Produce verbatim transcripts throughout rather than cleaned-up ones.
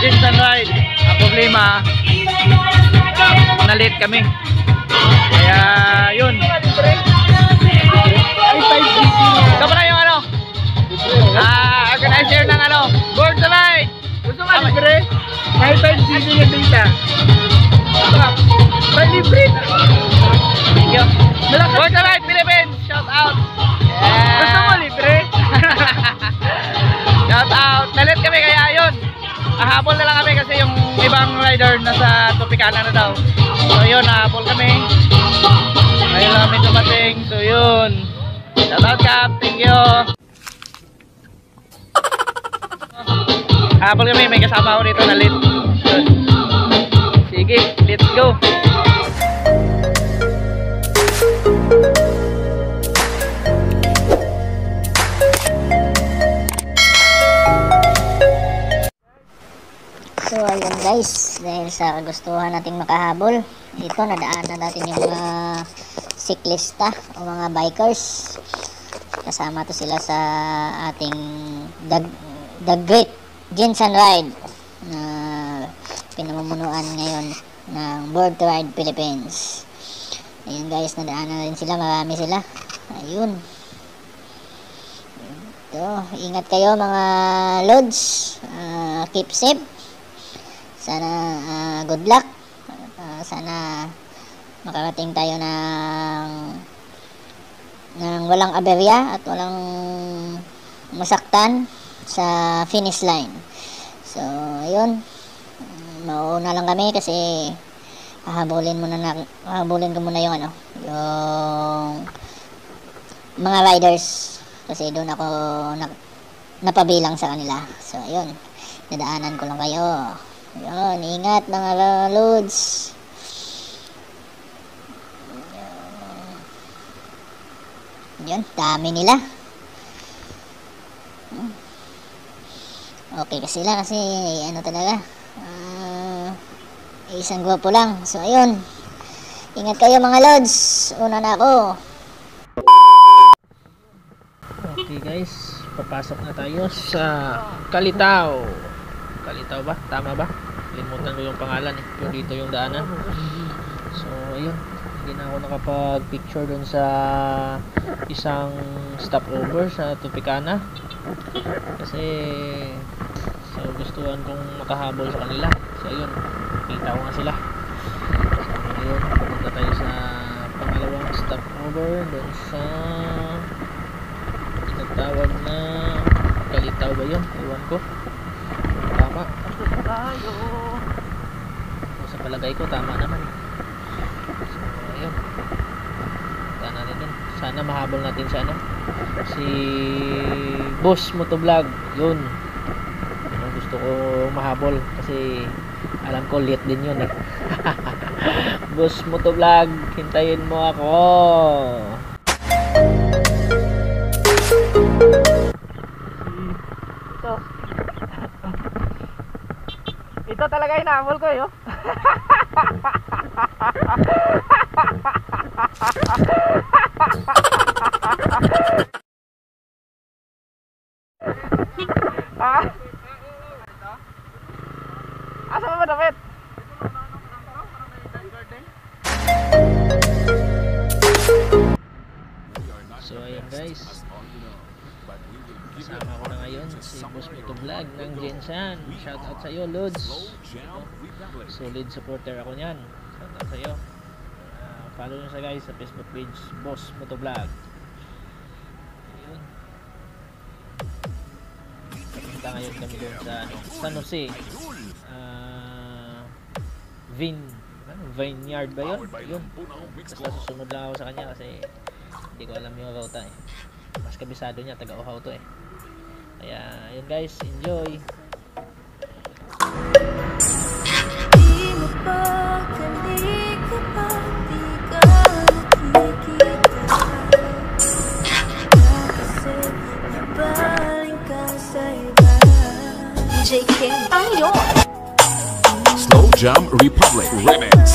Jensen ride. Ang problema, nalit kami. Kaya yun. Ito pa na yung ano, ah, organizer ng ano, board to ride. Gusto ka libre? Kahit five G B yung data. May libre. Thank you. Board to ride Philippines, shout out. Yeah. Gusto mo libre? Shout out. Nalit kami kaya yun. Ahabol na lang kami kasi yung ibang rider nasa Tropicana na daw. So yun, ahabol kami. Ngayon lang kami dumating. So yun. Shout out Cap, thank you. Ahabol kami, may kasama ako dito na lit. Yun. Sige, let's go. So ayun guys, dahil sa kagustuhan nating makahabol, ito nadaanan natin yung mga siklista o mga bikers. Kasama to sila sa ating The, The Great Jensen Ride na pinamumunuan ngayon ng Board to Ride Philippines. Ayun guys, nadaanan na rin sila, marami sila. Ayun. Ito, ingat kayo mga loads, uh, keep safe. Sana uh, good luck. Uh, sana makarating tayo ng ng walang aberya at walang masaktan sa finish line. So, ayun. Mauna lang kami kasi hahabulin muna na hahabulin ko muna yung ano, yung mga riders kasi doon ako na, napabilang sa kanila. So, ayun. Nadaanan ko lang kayo. Yan, ingat mga loads. Yan, dami nila. Okay kasi sila kasi ano talaga, uh, isang grupo lang. So ayun, ingat kayo mga loads. Una na ako. Okay guys, papasok na tayo sa Kalitaw. Kalitaw ba? Tama ba? Limutan ko yung pangalan eh. Yung dito yung daanan. So ayun, hindi na ako nakapag picture dun sa isang stopover sa Tropicana kasi so gustuhan kong makahabol sa kanila. So ayun, kita ko nga sila. So ayun, pumunta tayo sa pangalawang stopover dun sa tinatawag na Kalitaw ba yun? Iwan ko. Tama. Sa palagay ko tama naman. So ayun, punta natin dun. Sana mahabol natin sa ano, si Boss Motovlog. Yun, yung gusto ko mahabol kasi alam ko late din yun eh. Boss Motovlog, hintayin mo ako. Ito ito talaga hinahabol ko yun. Ah, asa ba dapat? So ayun guys, kasama ko na ngayon si Boss Motovlog ng Jensen. Shout out sa iyo Lods, solid supporter ako niyan. Shout out sa iyo. Uh, follow nyo sa guys sa Facebook page Boss Motovlog. Ayun, punta ngayon kami doon sa ano, San Jose, uh, Vin Vineyard ba yun? Yun, basta susunod lang ako sa kanya kasi hindi ko alam yung route eh. Mas kabisado niya, taga Oahu to eh. Kaya yun guys, enjoy. D J King Ayon. Slow Jam Republic Remix.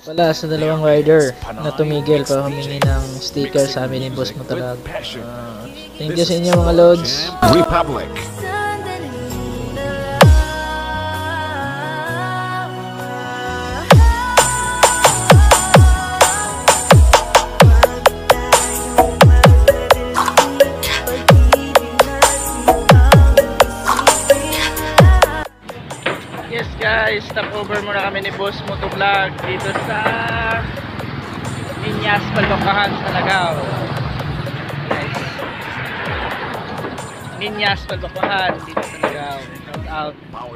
Pala sa dalawang rider na tumigil para humingi ng sticker sa amin ni Boss Motovlog. Uh, thank you sa inyo mga lods. Republic. Yes guys, stop over muna kami ni Boss Motovlog dito sa Niñas Palbakahan sa Lagaw. Guys, Niñas Palbakahan dito sa Lagaw. Shout out.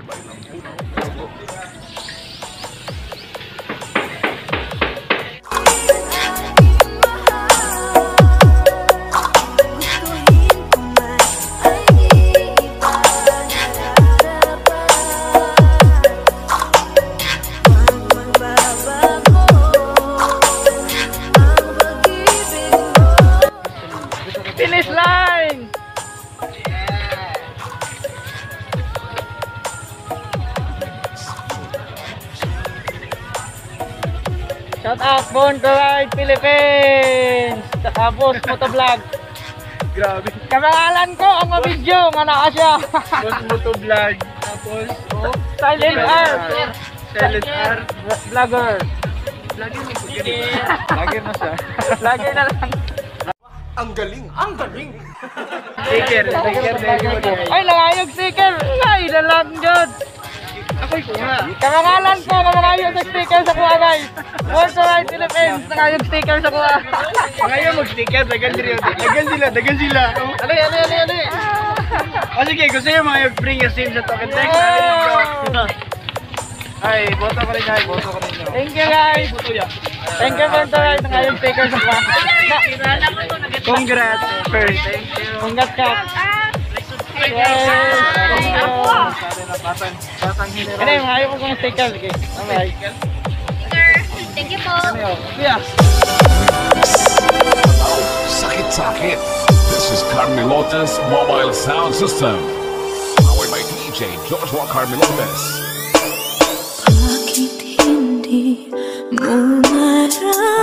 Finish line! Shout out Born to Ride Philippines! Saka Boss Motovlog. Grabe. Kapangalan ko ang video nga naka siya. Boss Motovlog. Tapos, oh, Silent R. Silent R. Vlogger. Lagi mo po ganito. Lagi na siya. Lagi na lang. Ang galing! Ang galing! Sticker. Sticker. Sticker. Ay, nangayog sticker. Ay, lalang dyan. Ako'y ko nga. Kapangalan ko, nangayog sa sticker sa kuha guys. Born to Ride Philippines. Nangayog sticker sa kuha. Ngayon mag-sticker. Dagan sila. Dagan sila. Dagan sila. Ali, ali, ali, ali. O sige, gusto nyo mga bring your sim sa token text. Ay, boto ko rin ay. Boto ko rin nyo. Thank you guys. Thank you Born to Ride. Nangayog sticker sa kuha. Congrats. First. Thank you. Congrats ka. Yes. Thank you. Batang. Batang hero. Ano yung ayaw ko kung sticker. Okay. Alright. Thank you po. Yeah. Sakit-sakit. This is Carmelota's mobile sound system. Powered by D J Joshua Carmelotas. Bakit hindi mo marami?